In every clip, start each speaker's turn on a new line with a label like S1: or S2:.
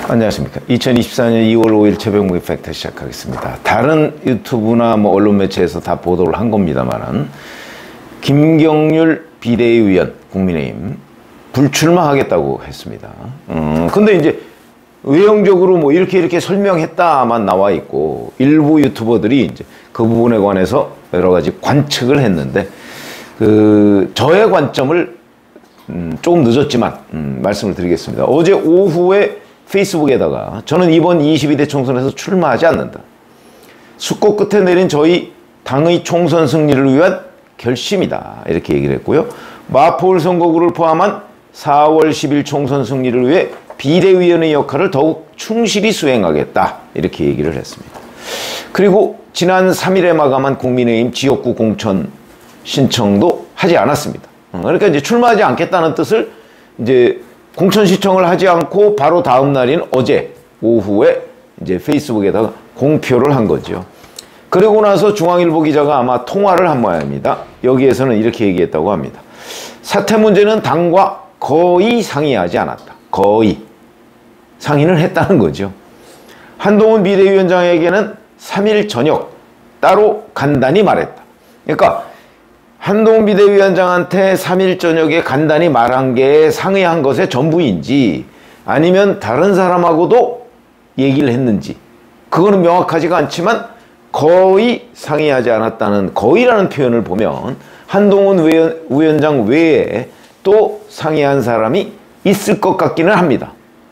S1: 안녕하십니까. 2024년 2월 5일 최병무의 팩트 시작하겠습니다. 다른 유튜브나 언론 매체에서 다 보도를 한 겁니다만은 김경률 비대위원 국민의힘 불출마하겠다고 했습니다. 근데 이제 외형적으로 이렇게 설명했다만 나와 있고 일부 유튜버들이 이제 그 부분에 관해서 여러 가지 관측을 했는데 저의 관점을 조금 늦었지만 말씀을 드리겠습니다. 어제 오후에 페이스북에다가 저는 이번 22대 총선에서 출마하지 않는다. 숙고 끝에 내린 저희 당의 총선 승리를 위한 결심이다. 이렇게 얘기를 했고요. 마포울 선거구를 포함한 4월 10일 총선 승리를 위해 비대위원의 역할을 더욱 충실히 수행하겠다. 이렇게 얘기를 했습니다. 그리고 지난 3일에 마감한 국민의힘 지역구 공천 신청도 하지 않았습니다. 그러니까 이제 출마하지 않겠다는 뜻을 이제 공천 신청을 하지 않고 바로 다음 날인 어제 오후에 이제 페이스북에다가 공표를 한 거죠. 그리고 나서 중앙일보 기자가 아마 통화를 한 모양입니다. 여기에서는 이렇게 얘기했다고 합니다. 사퇴 문제는 당과 거의 상의하지 않았다. 거의. 상의는 했다는 거죠. 한동훈 비대위원장에게는 3일 저녁 따로 간단히 말했다. 그러니까 한동훈 비대위원장한테 3일 저녁에 간단히 말한 게 상의한 것의 전부인지 아니면 다른 사람하고도 얘기를 했는지 그거는 명확하지가 않지만 거의 상의하지 않았다는 거의라는 표현을 보면 한동훈 위원장 외에 또 상의한 사람이 있을 것 같기는 합니다.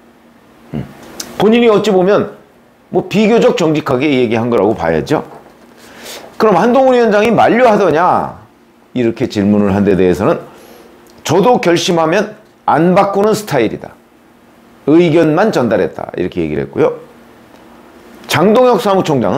S1: 본인이 어찌 보면 비교적 정직하게 얘기한 거라고 봐야죠. 그럼 한동훈 위원장이 만류하더냐? 이렇게 질문을 한 데 대해서는 저도 결심하면 안 바꾸는 스타일이다. 의견만 전달했다. 이렇게 얘기를 했고요. 장동혁 사무총장은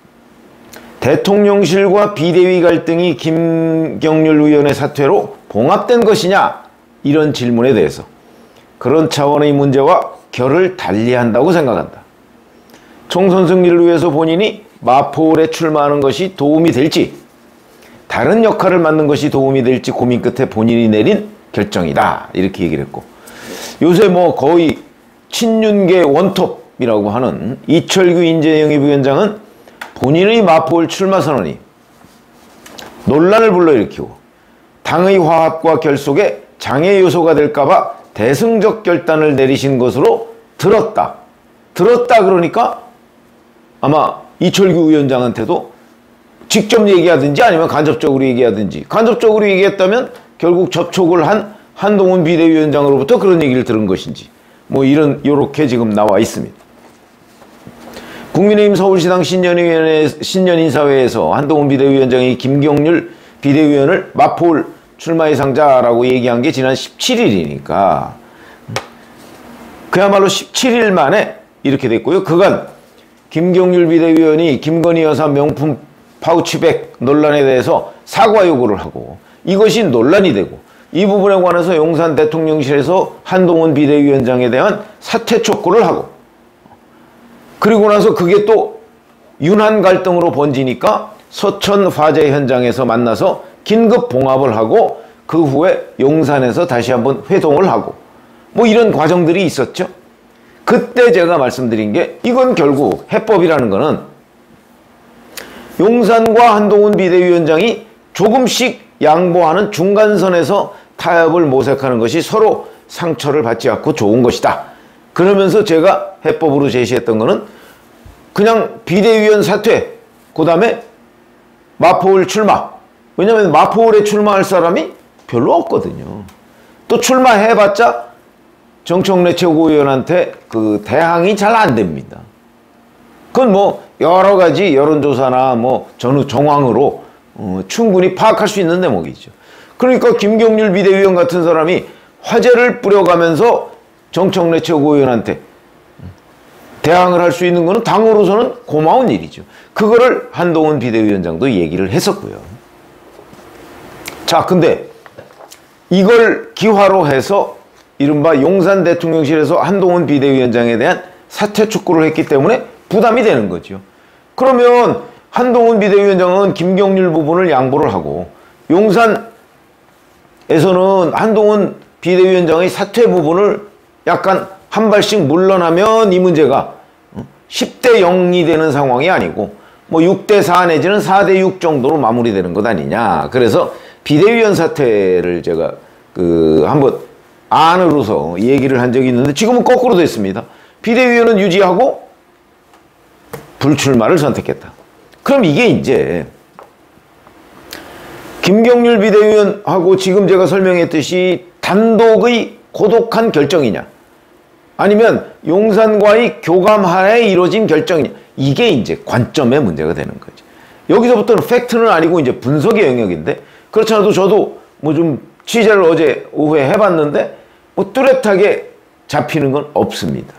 S1: 대통령실과 비대위 갈등이 김경률 의원의 사퇴로 봉합된 것이냐? 이런 질문에 대해서 그런 차원의 문제와 결을 달리한다고 생각한다. 총선 승리를 위해서 본인이 마포울에 출마하는 것이 도움이 될지 다른 역할을 맡는 것이 도움이 될지 고민 끝에 본인이 내린 결정이다. 이렇게 얘기를 했고 요새 거의 친윤계 원톱이라고 하는 이철규 인재영입위원장은 본인의 마포울 출마 선언이 논란을 불러일으키고 당의 화합과 결속에 장애 요소가 될까봐 대승적 결단을 내리신 것으로 들었다. 들었다 그러니까 아마 이철규 위원장한테도 직접 얘기하든지 아니면 간접적으로 얘기하든지 간접적으로 얘기했다면 결국 접촉을 한 한동훈 비대위원장으로부터 그런 얘기를 들은 것인지 이렇게 지금 나와 있습니다. 국민의힘 서울시당 신년인사회에서 한동훈 비대위원장이 김경률 비대위원을 마포울 출마 예상자라고 얘기한 게 지난 17일이니까 그야말로 17일 만에 이렇게 됐고요. 그간 김경률 비대위원이 김건희 여사 명품 파우치백 논란에 대해서 사과 요구를 하고 이것이 논란이 되고 이 부분에 관해서 용산 대통령실에서 한동훈 비대위원장에 대한 사퇴 촉구를 하고 그리고 나서 그게 또 윤한 갈등으로 번지니까 서천 화재 현장에서 만나서 긴급 봉합을 하고 그 후에 용산에서 다시 한번 회동을 하고 이런 과정들이 있었죠. 그때 제가 말씀드린 게 이건 결국 해법이라는 거는 용산과 한동훈 비대위원장이 조금씩 양보하는 중간선에서 타협을 모색하는 것이 서로 상처를 받지 않고 좋은 것이다. 그러면서 제가 해법으로 제시했던 거는 그냥 비대위원 사퇴, 그 다음에 마포울 출마. 왜냐하면 마포울에 출마할 사람이 별로 없거든요. 또 출마해봤자 정청래 최고위원한테 대항이 잘 안 됩니다. 그건 여러 가지 여론조사나 전후 정황으로 충분히 파악할 수 있는 대목이죠. 그러니까 김경률 비대위원 같은 사람이 화제를 뿌려가면서 정청래 최고위원한테 대항을 할 수 있는 것은 당으로서는 고마운 일이죠. 그거를 한동훈 비대위원장도 얘기를 했었고요. 자, 근데 이걸 기화로 해서 이른바 용산 대통령실에서 한동훈 비대위원장에 대한 사퇴 촉구를 했기 때문에 부담이 되는 거죠. 그러면 한동훈 비대위원장은 김경률 부분을 양보를 하고 용산에서는 한동훈 비대위원장의 사퇴 부분을 약간 한 발씩 물러나면 이 문제가 10대 0이 되는 상황이 아니고 뭐 6대 4 내지는 4대 6 정도로 마무리되는 것 아니냐. 그래서 비대위원 사퇴를 제가 한번 안으로서 얘기를 한 적이 있는데 지금은 거꾸로 됐습니다. 비대위원은 유지하고 불출마를 선택했다. 그럼 이게 이제 김경률 비대위원하고 지금 제가 설명했듯이 단독의 고독한 결정이냐 아니면 용산과의 교감하에 이루어진 결정이냐 이게 이제 관점의 문제가 되는 거죠. 여기서부터는 팩트는 아니고 이제 분석의 영역인데 그렇지 않아도 저도 뭐 좀 취재를 어제 오후에 해봤는데 뭐 뚜렷하게 잡히는 건 없습니다.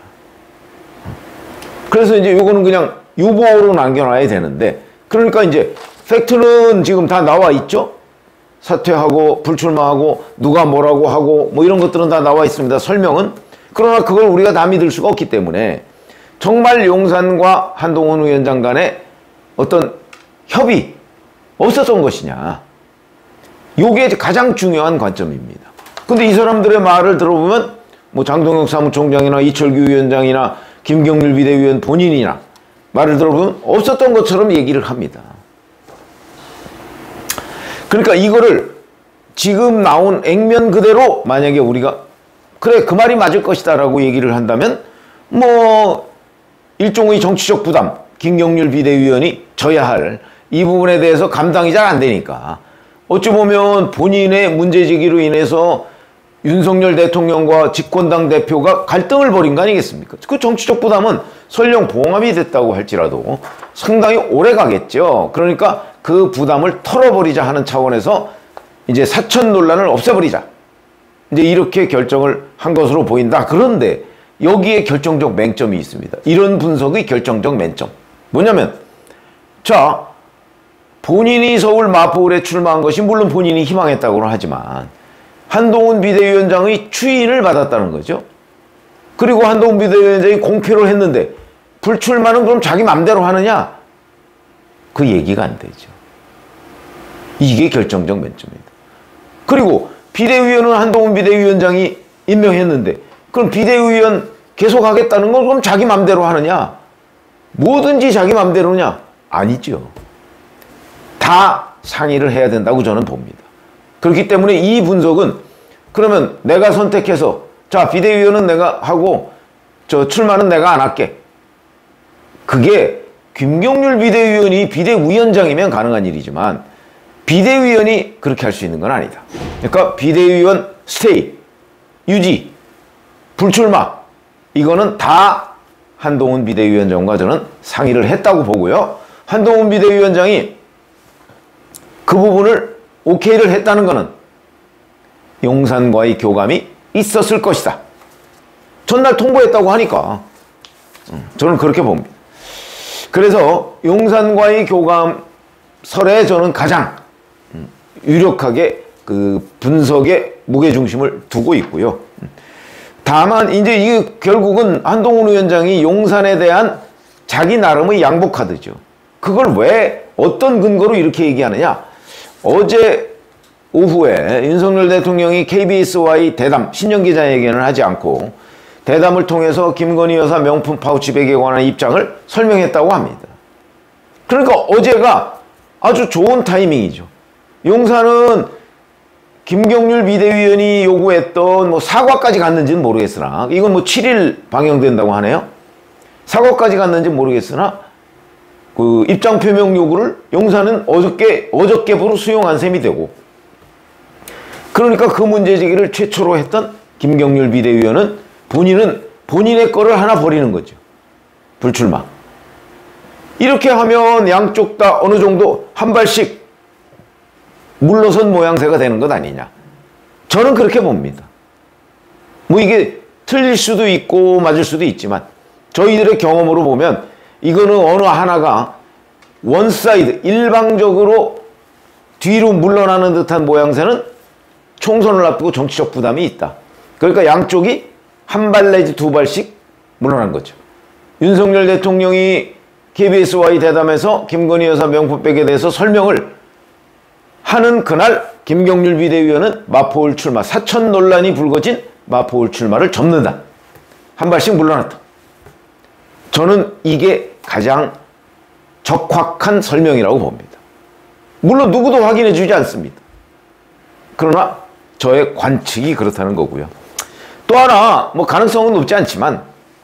S1: 그래서 이제 요거는 그냥 유보로 남겨놔야 되는데 그러니까 이제 팩트는 지금 다 나와 있죠. 사퇴하고 불출마하고 누가 뭐라고 하고 뭐 이런 것들은 다 나와 있습니다. 설명은. 그러나 그걸 우리가 다 믿을 수가 없기 때문에 정말 용산과 한동훈 위원장 간에 어떤 협의 없었던 것이냐. 요게 가장 중요한 관점입니다. 근데 이 사람들의 말을 들어보면 뭐 장동혁 사무총장이나 이철규 위원장이나 김경률 비대위원 본인이나 말을 들어보면 없었던 것처럼 얘기를 합니다. 그러니까 이거를 지금 나온 액면 그대로 만약에 우리가 그래 그 말이 맞을 것이다 라고 얘기를 한다면 뭐 일종의 정치적 부담 김경률 비대위원이 져야 할 이 부분에 대해서 감당이 잘 안 되니까 어찌 보면 본인의 문제제기로 인해서 윤석열 대통령과 집권당 대표가 갈등을 벌인 거 아니겠습니까? 그 정치적 부담은 설령 봉합이 됐다고 할지라도 상당히 오래 가겠죠. 그러니까 그 부담을 털어버리자 하는 차원에서 이제 사천 논란을 없애버리자. 이제 이렇게 결정을 한 것으로 보인다. 그런데 여기에 결정적 맹점이 있습니다. 이런 분석의 결정적 맹점. 뭐냐면 자 본인이 서울 마포울에 출마한 것이 물론 본인이 희망했다고는 하지만 한동훈 비대위원장의 추인을 받았다는 거죠. 그리고 한동훈 비대위원장이 공표를 했는데 불출마는 그럼 자기 맘대로 하느냐? 그 얘기가 안 되죠. 이게 결정적 맹점입니다. 그리고 비대위원은 한동훈 비대위원장이 임명했는데 그럼 비대위원 계속 하겠다는 건 그럼 자기 맘대로 하느냐? 뭐든지 자기 맘대로냐? 아니죠. 다 상의를 해야 된다고 저는 봅니다. 그렇기 때문에 이 분석은 그러면 내가 선택해서 자 비대위원은 내가 하고 저 출마는 내가 안 할게. 그게 김경률 비대위원이 비대위원장이면 가능한 일이지만 비대위원이 그렇게 할 수 있는 건 아니다. 그러니까 비대위원 스테이, 유지, 불출마 이거는 다 한동훈 비대위원장과 저는 상의를 했다고 보고요. 한동훈 비대위원장이 그 부분을 오케이를 했다는 것은 용산과의 교감이 있었을 것이다. 전날 통보했다고 하니까 저는 그렇게 봅니다. 그래서 용산과의 교감설에 저는 가장 유력하게 그 분석의 무게중심을 두고 있고요. 다만 이제 이게 결국은 한동훈 위원장이 용산에 대한 자기 나름의 양보 카드죠. 그걸 왜 어떤 근거로 이렇게 얘기하느냐? 어제 오후에 윤석열 대통령이 KBS와의 대담, 신년기자회견을 하지 않고 대담을 통해서 김건희 여사 명품 파우치백에 관한 입장을 설명했다고 합니다. 그러니까 어제가 아주 좋은 타이밍이죠. 용산은 김경률 비대위원이 요구했던 뭐 사과까지 갔는지는 모르겠으나 이건 뭐 7일 방영된다고 하네요. 사과까지 갔는지는 모르겠으나 그 입장 표명 요구를 용산은 어저께부로 수용한 셈이 되고 그러니까 그 문제 제기를 최초로 했던 김경률 비대위원은 본인의 거를 하나 버리는 거죠. 불출마. 이렇게 하면 양쪽 다 어느 정도 한 발씩 물러선 모양새가 되는 것 아니냐. 저는 그렇게 봅니다. 뭐 이게 틀릴 수도 있고 맞을 수도 있지만 저희들의 경험으로 보면 이거는 어느 하나가 원사이드, 일방적으로 뒤로 물러나는 듯한 모양새는 총선을 앞두고 정치적 부담이 있다. 그러니까 양쪽이 한 발 내지 두 발씩 물러난 거죠. 윤석열 대통령이 KBS와의 대담에서 김건희 여사 명품백에 대해서 설명을 하는 그날 김경률 비대위원은 마포울 출마, 사천 논란이 불거진 마포울 출마를 접는다. 한 발씩 물러났다. 저는 이게 가장 적확한 설명이라고 봅니다. 물론 누구도 확인해 주지 않습니다. 그러나 저의 관측이 그렇다는 거고요. 또 하나 뭐 가능성은 높지 않지만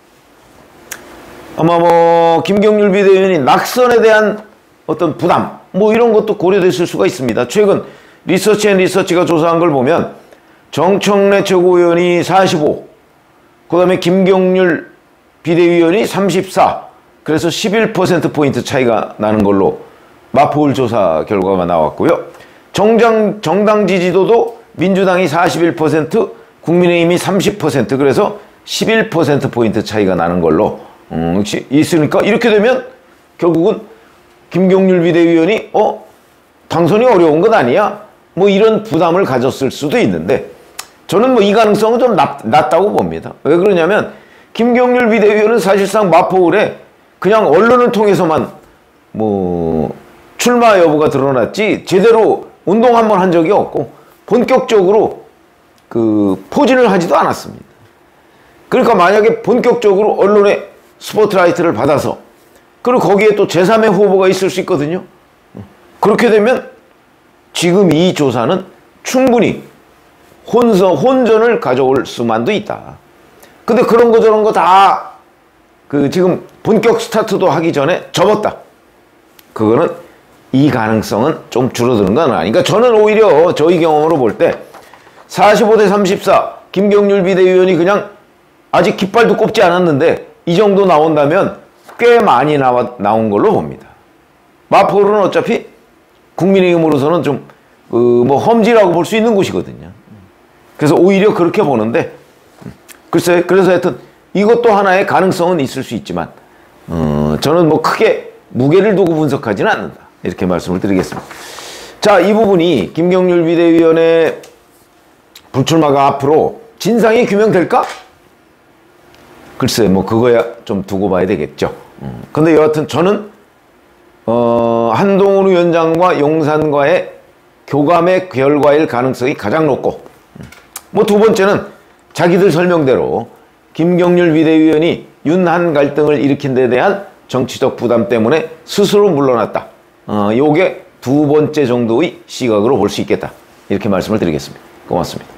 S1: 아마 뭐 김경률 비대위원이 낙선에 대한 어떤 부담 뭐 이런 것도 고려됐을 수가 있습니다. 최근 리서치앤리서치가 조사한 걸 보면 정청래 최고위원이 45, 그 다음에 김경률 비대위원이 34, 그래서 11%포인트 차이가 나는 걸로 마포울 조사 결과가 나왔고요. 정당 지지도도 민주당이 41%, 국민의힘이 30%, 그래서 11%포인트 차이가 나는 걸로 있으니까 이렇게 되면 결국은 김경률 비대위원이 당선이 어려운 건 아니야? 뭐 이런 부담을 가졌을 수도 있는데 저는 뭐 이 가능성은 좀 낮다고 봅니다. 왜 그러냐면 김경률 비대위원은 사실상 마포울에 그냥 언론을 통해서만 뭐 출마 여부가 드러났지 제대로 운동 한번 한 적이 없고 본격적으로 그 포진을 하지도 않았습니다. 그러니까 만약에 본격적으로 언론의 스포트라이트를 받아서 그리고 거기에 또 제3의 후보가 있을 수 있거든요. 그렇게 되면 지금 이 조사는 충분히 혼전을 가져올 수만도 있다. 근데 그런 거 저런 거 다 지금 본격 스타트도 하기 전에 접었다. 그거는 이 가능성은 좀 줄어드는 건 아니니까 저는 오히려 저희 경험으로 볼 때 45대 34 김경률 비대위원이 그냥 아직 깃발도 꼽지 않았는데 이 정도 나온다면 꽤 많이 나온 걸로 봅니다. 마포울은 어차피 국민의힘으로서는 좀 뭐 험지라고 볼 수 있는 곳이거든요. 그래서 오히려 그렇게 보는데 글쎄 그래서 하여튼 이것도 하나의 가능성은 있을 수 있지만 저는 뭐 크게 무게를 두고 분석하지는 않는다. 이렇게 말씀을 드리겠습니다. 자, 이 부분이 김경률 비대위원의 불출마가 앞으로 진상이 규명될까? 글쎄 뭐 그거야 좀 두고 봐야 되겠죠. 근데 여하튼 저는 한동훈 위원장과 용산과의 교감의 결과일 가능성이 가장 높고 뭐 두 번째는 자기들 설명대로 김경률 비대위원이 윤한 갈등을 일으킨 데 대한 정치적 부담 때문에 스스로 물러났다. 요게 두 번째 정도의 시각으로 볼 수 있겠다. 이렇게 말씀을 드리겠습니다. 고맙습니다.